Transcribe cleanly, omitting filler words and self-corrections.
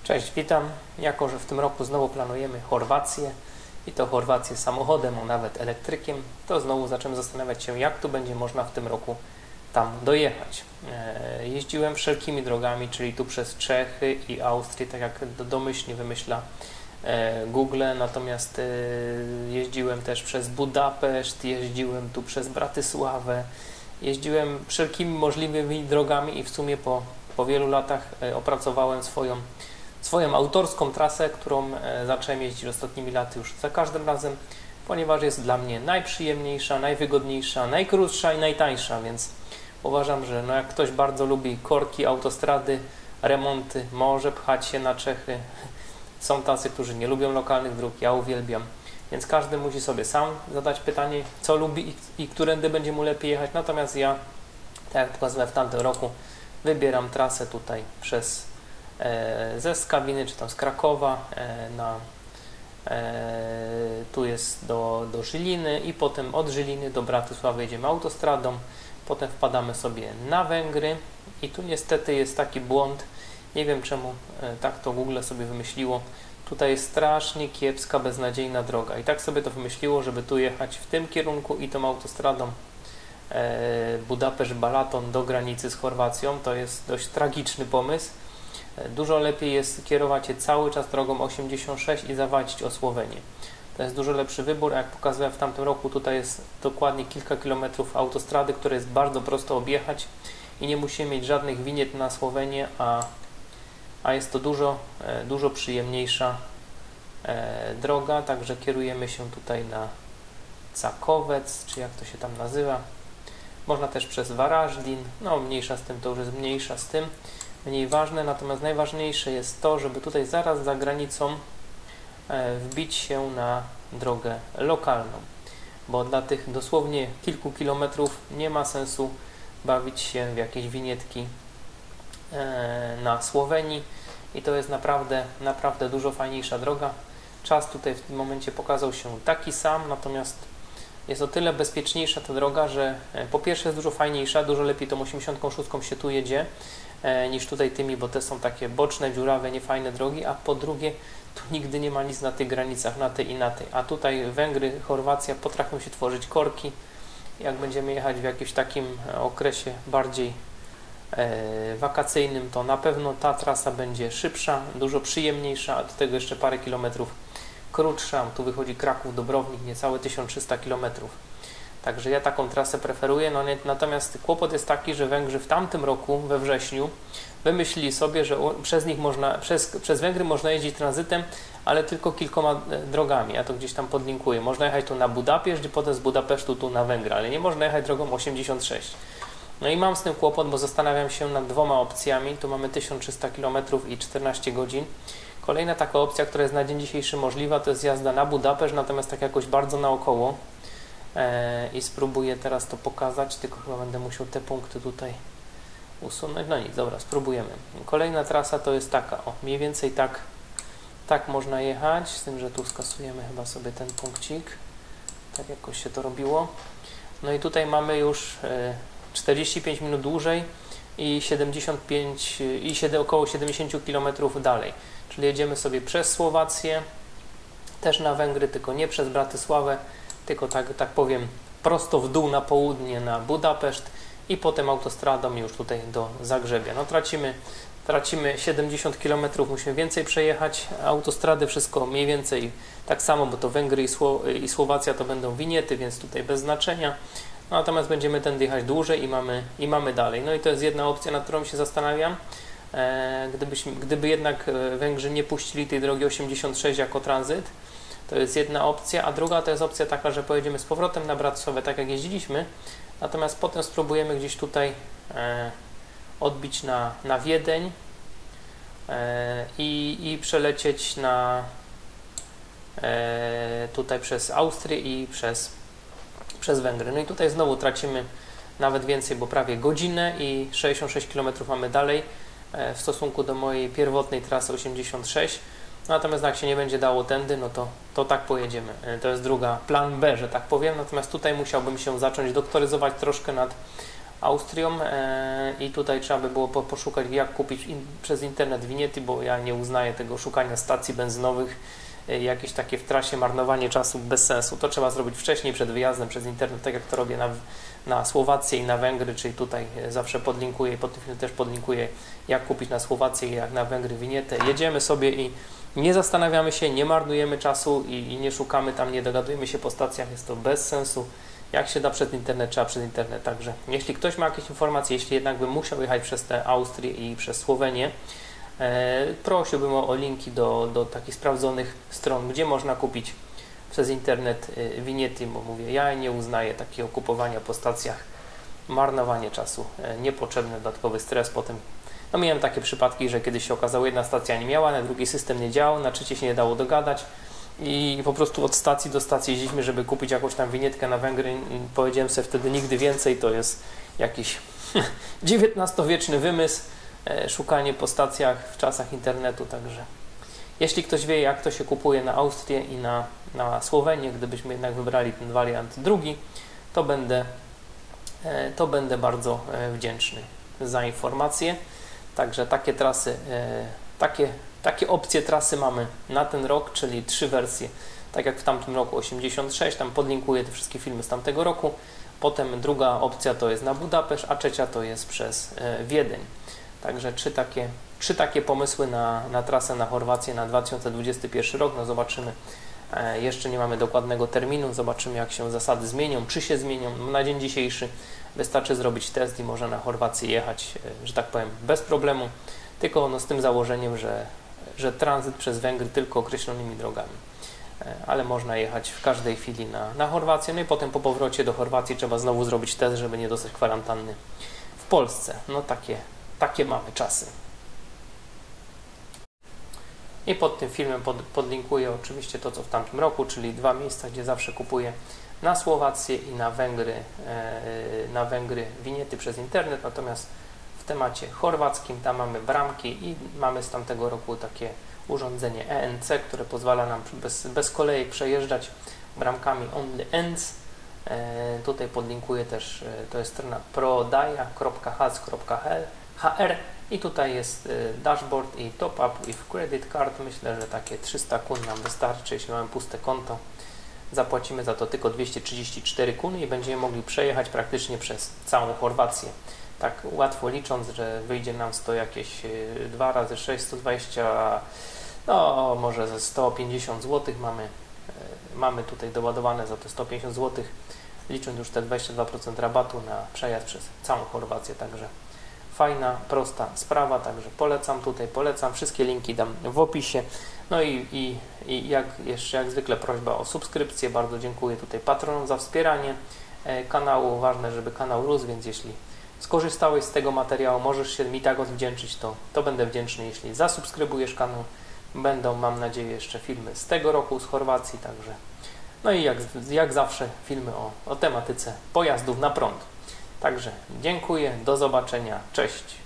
Cześć, witam. Jako że w tym roku znowu planujemy Chorwację i to Chorwację samochodem, a nawet elektrykiem, to znowu zaczynamy zastanawiać się, jak tu będzie można w tym roku tam dojechać. Jeździłem wszelkimi drogami, czyli tu przez Czechy i Austrię, tak jak domyślnie wymyśla Google, natomiast jeździłem też przez Budapeszt, jeździłem tu przez Bratysławę, jeździłem wszelkimi możliwymi drogami i w sumie po wielu latach opracowałem swoją autorską trasę, którą zacząłem jeździć ostatnimi laty już za każdym razem, ponieważ jest dla mnie najprzyjemniejsza, najwygodniejsza, najkrótsza i najtańsza, więc uważam, że jak ktoś bardzo lubi korki, autostrady, remonty, może pchać się na Czechy. Są tacy, którzy nie lubią lokalnych dróg, ja uwielbiam, więc każdy musi sobie sam zadać pytanie, co lubi i którędy będzie mu lepiej jechać. Natomiast ja, tak jak pokazałem w tamtym roku, wybieram trasę tutaj ze Skawiny, czy tam z Krakowa, tu jest do Żyliny i potem od Żyliny do Bratysławy jedziemy autostradą, potem wpadamy sobie na Węgry i tu niestety jest taki błąd, nie wiem czemu tak to Google sobie wymyśliło, tutaj jest strasznie kiepska, beznadziejna droga i tak sobie to wymyśliło, żeby tu jechać w tym kierunku i tą autostradą Budapeszt-Balaton do granicy z Chorwacją. To jest dość tragiczny pomysł. Dużo lepiej jest kierować się cały czas drogą 86 i zawalczyć o Słowenię. To jest dużo lepszy wybór, jak pokazałem w tamtym roku, tutaj jest dokładnie kilka kilometrów autostrady, które jest bardzo prosto objechać i nie musimy mieć żadnych winiet na Słowenię, a jest to dużo przyjemniejsza droga, także kierujemy się tutaj na Cakowec, czy jak to się tam nazywa. Można też przez Warażdin, mniejsza z tym, to już jest mniejsza z tym, mniej ważne, natomiast najważniejsze jest to, żeby tutaj zaraz za granicą wbić się na drogę lokalną, bo dla tych dosłownie kilku kilometrów nie ma sensu bawić się w jakieś winietki na Słowenii i to jest naprawdę dużo fajniejsza droga. Czas tutaj w tym momencie pokazał się taki sam, natomiast jest o tyle bezpieczniejsza ta droga, że po pierwsze jest dużo fajniejsza, dużo lepiej tą 86 się tu jedzie niż tutaj tymi, bo te są takie boczne, dziurawe, niefajne drogi, a po drugie tu nigdy nie ma nic na tych granicach, na tej i na tej, a tutaj Węgry, Chorwacja potrafią się tworzyć korki. Jak będziemy jechać w jakimś takim okresie bardziej wakacyjnym, to na pewno ta trasa będzie szybsza, dużo przyjemniejsza, a do tego jeszcze parę kilometrów krótsza. Tu wychodzi Kraków-Dobrownik, niecałe 1300 km. Także ja taką trasę preferuję. Natomiast kłopot jest taki, że Węgrzy w tamtym roku, we wrześniu, wymyślili sobie, że przez Węgry można jeździć tranzytem, ale tylko kilkoma drogami. Ja to gdzieś tam podlinkuję. Można jechać tu na Budapeszt i potem z Budapesztu tu na Węgry, ale nie można jechać drogą 86. I mam z tym kłopot, bo zastanawiam się nad dwoma opcjami. Tu mamy 1300 km i 14 godzin. Kolejna taka opcja, która jest na dzień dzisiejszy możliwa, to jest jazda na Budapeszt, natomiast tak jakoś bardzo naokoło. I spróbuję teraz to pokazać, tylko chyba będę musiał te punkty tutaj usunąć. No nic, dobra, spróbujemy. Kolejna trasa to jest taka, mniej więcej tak można jechać, z tym, że tu skasujemy chyba sobie ten punkcik. Tak jakoś się to robiło. No i tutaj mamy już 45 minut dłużej i około 70 km dalej. Czyli jedziemy sobie przez Słowację, też na Węgry, tylko nie przez Bratysławę, tylko tak powiem prosto w dół na południe na Budapeszt i potem autostradą już tutaj do Zagrzebia. Tracimy 70 km, musimy więcej przejechać. Autostrady wszystko mniej więcej tak samo, bo to Węgry i Słowacja to będą winiety, więc tutaj bez znaczenia. Natomiast będziemy tędy jechać dłużej i mamy dalej. No i to jest jedna opcja, nad którą się zastanawiam. Gdyby jednak Węgrzy nie puścili tej drogi 86 jako tranzyt, to jest jedna opcja, a druga to jest opcja taka, że pojedziemy z powrotem na Bratysławę, tak jak jeździliśmy, natomiast potem spróbujemy gdzieś tutaj odbić na Wiedeń i przelecieć tutaj przez Austrię i przez Węgry. No i tutaj znowu tracimy nawet więcej, bo prawie godzinę i 66 km mamy dalej w stosunku do mojej pierwotnej trasy 86. Natomiast jak się nie będzie dało tędy, no to tak pojedziemy. To jest druga, plan B, że tak powiem. Natomiast tutaj musiałbym się zacząć doktoryzować troszkę nad Austrią i tutaj trzeba by było poszukać, jak kupić przez internet winiety, bo ja nie uznaję tego szukania stacji benzynowych, jakieś takie w trasie marnowanie czasu bez sensu. To trzeba zrobić wcześniej, przed wyjazdem przez internet, tak jak to robię na Słowację i na Węgry, czyli tutaj zawsze podlinkuję i pod tym filmem też podlinkuję, jak kupić na Słowację i jak na Węgry winietę. Jedziemy sobie i nie zastanawiamy się, nie marnujemy czasu i nie szukamy tam, nie dogadujemy się po stacjach, jest to bez sensu. Jak się da przez internet, trzeba przez internet. Także jeśli ktoś ma jakieś informacje, jeśli jednak bym musiał jechać przez te Austrię i przez Słowenię, prosiłbym o linki do takich sprawdzonych stron, gdzie można kupić przez internet winiety, bo mówię, ja nie uznaję takiego kupowania po stacjach, marnowanie czasu, niepotrzebny dodatkowy stres potem. No miałem takie przypadki, że kiedyś się okazało, jedna stacja nie miała, na drugiej system nie działał, na trzeciej się nie dało dogadać i po prostu od stacji do stacji jeździliśmy, żeby kupić jakąś tam winietkę na Węgry. Powiedziałem sobie wtedy nigdy więcej, to jest jakiś XIX-wieczny wymysł, szukanie po stacjach w czasach internetu, także jeśli ktoś wie, jak to się kupuje na Austrię i na Słowenię, gdybyśmy jednak wybrali ten wariant drugi, to będę bardzo wdzięczny za informację. Także takie trasy, takie opcje trasy mamy na ten rok, czyli 3 wersje. Tak jak w tamtym roku 86, tam podlinkuję te wszystkie filmy z tamtego roku. Potem druga opcja to jest na Budapeszt, a trzecia to jest przez Wiedeń. Także trzy takie pomysły na trasę na Chorwację na 2021 rok. No zobaczymy, jeszcze nie mamy dokładnego terminu, zobaczymy, jak się zasady zmienią, czy się zmienią. Na dzień dzisiejszy wystarczy zrobić test i można na Chorwację jechać, że tak powiem, bez problemu, tylko z tym założeniem, że tranzyt przez Węgry tylko określonymi drogami. Ale można jechać w każdej chwili na Chorwację, no i potem po powrocie do Chorwacji trzeba znowu zrobić test, żeby nie dostać kwarantanny w Polsce. No takie mamy czasy. I pod tym filmem podlinkuję oczywiście to, co w tamtym roku, czyli 2 miejsca, gdzie zawsze kupuję na Słowację i na Węgry winiety przez internet, natomiast w temacie chorwackim tam mamy bramki i mamy z tamtego roku takie urządzenie ENC, które pozwala nam bez kolejek przejeżdżać bramkami Only Ends. Tutaj podlinkuję też, to jest strona prodaja.hac.hr i tutaj jest dashboard i top up with credit card. Myślę, że takie 300 kun nam wystarczy, jeśli mamy puste konto. Zapłacimy za to tylko 234 kuny i będziemy mogli przejechać praktycznie przez całą Chorwację. Tak łatwo licząc, że wyjdzie nam to jakieś 2 razy 6, 120, no może ze 150 zł mamy tutaj doładowane za te 150 zł, licząc już te 22% rabatu na przejazd przez całą Chorwację, także fajna, prosta sprawa, także polecam, wszystkie linki dam w opisie. No i jak zwykle prośba o subskrypcję, bardzo dziękuję tutaj patronom za wspieranie kanału, ważne, żeby kanał rósł, więc jeśli skorzystałeś z tego materiału, możesz się mi tak odwdzięczyć, to będę wdzięczny, jeśli zasubskrybujesz kanał. Będą, mam nadzieję, jeszcze filmy z tego roku, z Chorwacji, także no i jak zawsze filmy o tematyce pojazdów na prąd. Także dziękuję, do zobaczenia, cześć.